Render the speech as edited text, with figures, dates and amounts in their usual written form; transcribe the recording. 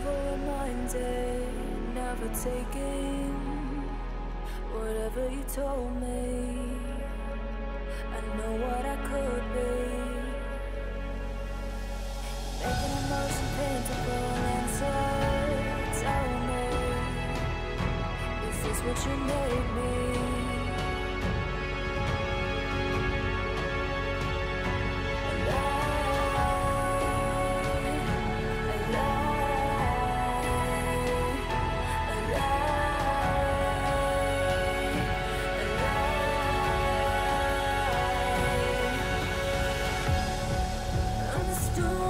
Evil-minded, never taking whatever you told me. I know what I could be, making emotion paintable and so tell me, is this what you made me? Storm